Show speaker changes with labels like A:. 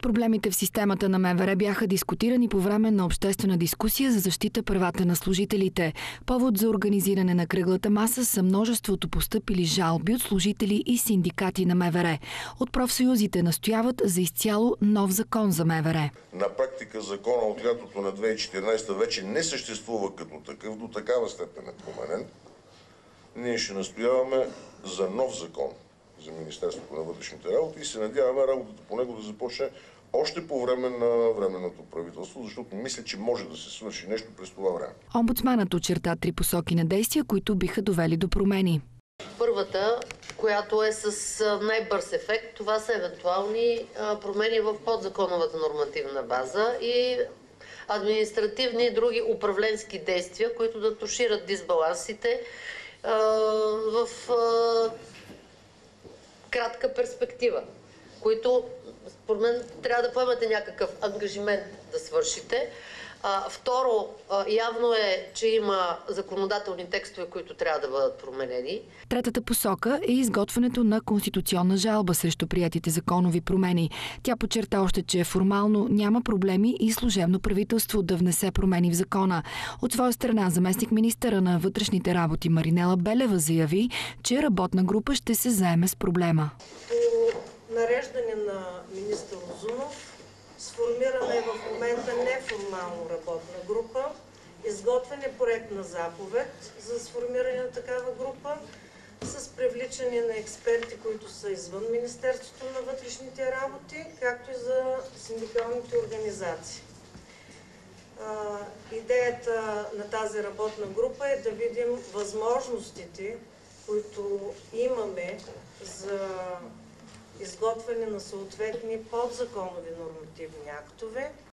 A: Проблемите в системата на МВР бяха дискутирани по време на обществена дискусия за защита правата на служителите. Повод за организиране на кръглата маса са множеството постъпили жалби от служители и синдикати на МВР. От профсъюзите настояват за изцяло нов закон за МВР.
B: На практика закона от лятото на 2014 вече не съществува като такъв, до такава степен е променен. Ние ще настояваме за нов закон за Министерството на вътрешните работи и се надяваме работата по него да започне още по време на временното правителство, защото мисля, че може да се свърши нещо през това време.
A: Омбудсманът очерта 3 посоки на действия, които биха довели до промени.
C: Първата, която е с най-бърз ефект, това са евентуални промени в подзаконовата нормативна база и административни и други управленски действия, които да тушират дисбалансите в кратка перспектива, които според мен трябва да поемате някакъв ангажимент да свършите. Второ, явно е, че има законодателни текстове, които трябва да бъдат променени.
A: Третата посока е изготвянето на конституционна жалба срещу приетите законови промени. Тя подчерта още, че формално няма проблеми и служебно правителство да внесе промени в закона. От своя страна, заместник-министъра на вътрешните работи Маринела Белева заяви, че работна група ще се заеме с проблема.
D: По нареждане на министър Узунов сформирана е в момента неформално работна група, изготвяне проект на заповед за сформиране на такава група с привличане на експерти, които са извън Министерството на вътрешните работи, както и за синдикалните организации. Идеята на тази работна група е да видим възможностите, които имаме за изготвяне на съответни подзаконови нормативни актове.